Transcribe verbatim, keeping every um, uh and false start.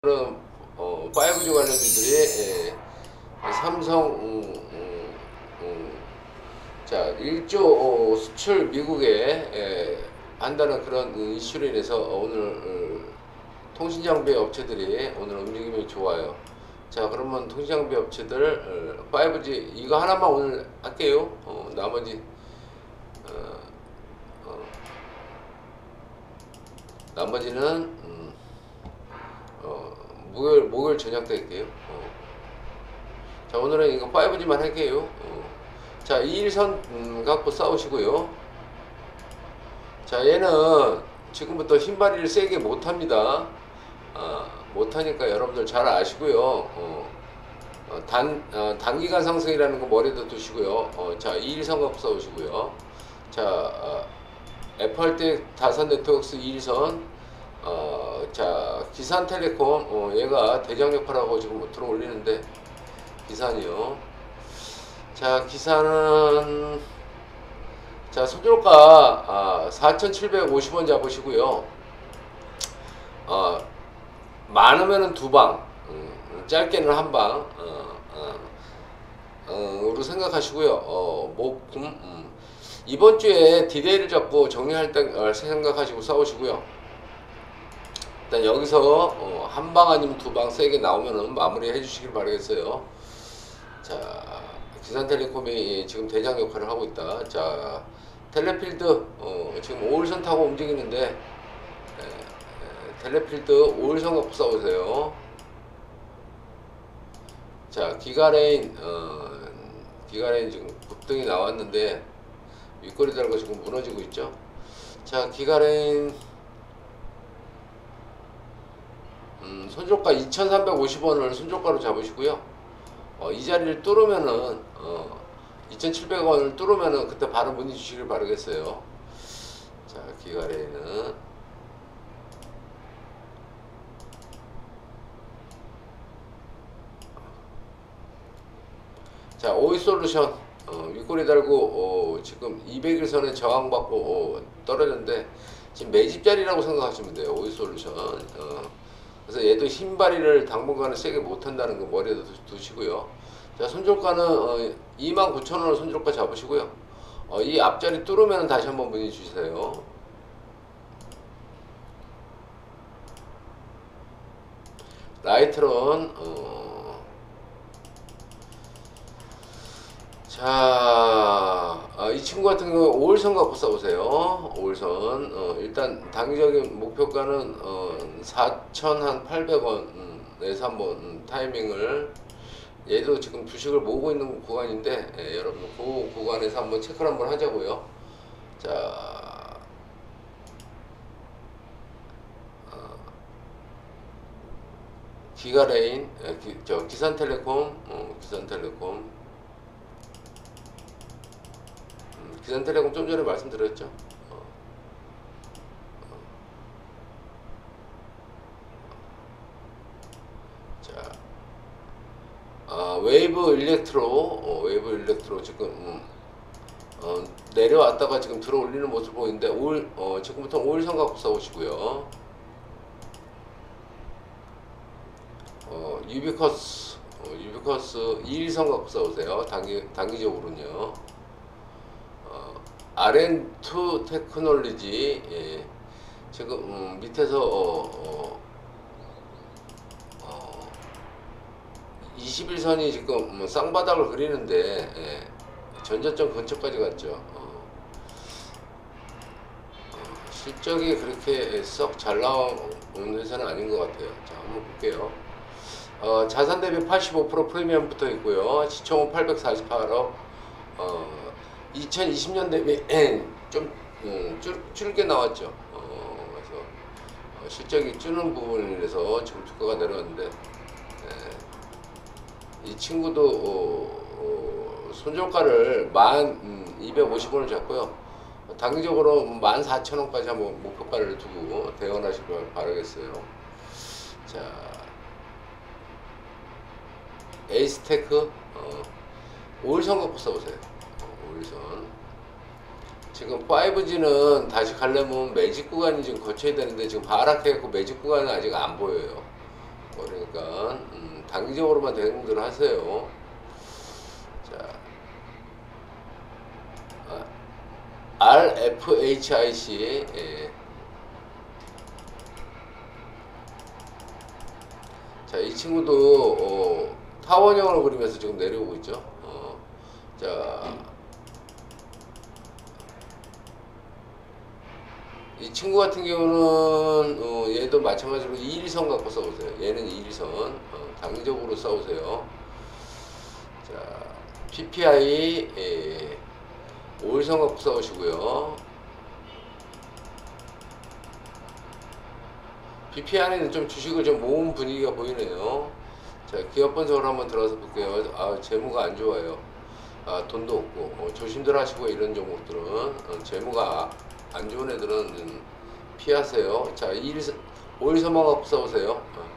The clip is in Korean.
그런 어, 파이브지 관련주들이 예, 삼성 음, 음, 음, 자 일조 어, 수출 미국에 예, 한다는 그런 이슈로 인해서 오늘 어, 통신장비 업체들이 오늘 움직임이 좋아요. 자 그러면 통신장비 업체들 어, 파이브지 이거 하나만 오늘 할게요. 어, 나머지 어, 어, 나머지는 음, 어, 목요일 목요일 저녁 때 할게요. 어. 자 오늘은 이거 파이브지만 할게요. 어. 자 이일선 음, 갖고 싸우시고요. 자 얘는 지금부터 흰발이를 세게 못합니다. 아, 못하니까 여러분들 잘 아시고요. 어, 어, 단, 어, 단기간 상승이라는 거 머리에도 두시고요. 어, 자 이일선 갖고 싸우시고요. 자 어, 에프알티 다산 네트워크스 이일선 어, 자 기산텔레콤 어, 얘가 대장 역할하고 지금 들어 올리는데 기산이요. 자 기산은 자 손절가 아, 사천칠백오십 원 잡으시고요. 어, 많으면은 두 방, 음, 짧게는 한 방, 어, 어, 어, 로 생각하시고요. 어, 뭐, 음, 음. 이번 주에 디데이를 잡고 정리할 때 어, 생각하시고 싸우시고요. 일단 여기서 어, 한 방 아니면 두 방 세게 나오면은 마무리 해주시길 바라겠어요. 자, 기산텔레콤이 지금 대장 역할을 하고 있다. 자, 텔레필드 어, 지금 오일선 타고 움직이는데 에, 에, 텔레필드 오일선 갖고 싸우세요. 자, 기가레인 어, 기가레인 지금 급등이 나왔는데 윗꼬리 달고 지금 무너지고 있죠. 자, 기가레인 음, 손절가 이천삼백오십 원을 손절가로 잡으시고요. 어, 이 자리를 뚫으면은 어, 이천칠백 원을 뚫으면은 그때 바로 문의 주시길 바라겠어요. 자, 기가레인은 자, 오이솔루션 어, 윗꼬리 달고 어, 지금 이백 일선에 저항받고 어, 떨어졌는데 지금 매집자리라고 생각하시면 돼요. 오이솔루션 어, 그래서 얘도 흰바리를 당분간은 세게 못한다는 거 머리에 두시고요. 자, 손절가는 어, 이만 구천 원을 손절가 잡으시고요. 어, 이 앞자리 뚫으면 다시 한번 문의 주세요. 라이트론 어, 자, 아, 이 친구 같은 경우 오일선 갖고 싸우세요. 오일선 어, 일단 단기적인 목표가는 어, 사천팔백 원에서 한번 음, 타이밍을 얘도 지금 주식을 모으고 있는 구간인데 예, 여러분 그 구간에서 한번 체크를 한번 하자고요. 자, 어, 기가레인, 예, 기, 저 기산텔레콤, 어, 기산텔레콤, 음, 기산텔레콤 좀 전에 말씀드렸죠. 어, 어. 자, 아, 웨이브 일렉트로, 어, 웨이브 일렉트로 지금 음, 어, 내려왔다가 지금 들어 올리는 모습 보이는데 올, 어, 지금부터 오일선 갖고 싸우시고요. 어, 유비커스, 어, 유비커스 이일선 갖고 싸우세요. 단기, 단기적으로는요. 어, 알엔 투 테크놀로지, 예, 지금, 음, 밑에서, 어, 어, 어, 이십일 선이 지금 뭐 쌍바닥을 그리는데, 예, 전저점 근처까지 갔죠. 어, 어, 실적이 그렇게 썩 잘 나온 회사는 아닌 것 같아요. 자, 한번 볼게요. 어, 자산 대비 팔십오 퍼센트 프리미엄 붙어 있고요. 시총은 팔백사십팔억. 어, 이천이십 년 대비 좀 음, 줄, 줄게 나왔죠. 어, 그래서 어, 실적이 주는 부분이라서 지금 주가가 내려왔는데 예, 이 친구도 어, 어, 손절가를 만 이백오십 원을 잡고요. 단기적으로 만 사천 원까지 한번 목표가를 두고 대응하시길 바라겠어요. 자, 에이스테크 어, 오일선 갖고 써보세요. 어, 오일선 지금 파이브지는 다시 가려면 매직 구간이 지금 거쳐야 되는데 지금 하락해갖고 매직 구간은 아직 안 보여요. 거니까 음, 단기적으로만 대응들 하세요. 자, 아, 알에프에이치아이씨 예. 자, 이 친구도 어, 타원형을 그리면서 지금 내려오고 있죠. 어, 자, 이 친구 같은 경우는 어, 얘도 마찬가지로 이일선 갖고 싸우세요. 얘는 이일선 어, 단기적으로 싸우세요. 자, 피피아이 예, 오일선 갖고 싸우시고요. 피피아이는 좀 주식을 좀 모은 분위기가 보이네요. 자, 기업 분석을 한번 들어서 볼게요. 아, 재무가 안 좋아요. 아, 돈도 없고 어, 조심들 하시고 이런 종목들은 어, 재무가 안 좋은 애들은 음, 피하세요. 자, 오일선만 갖고 싸우세요. 어.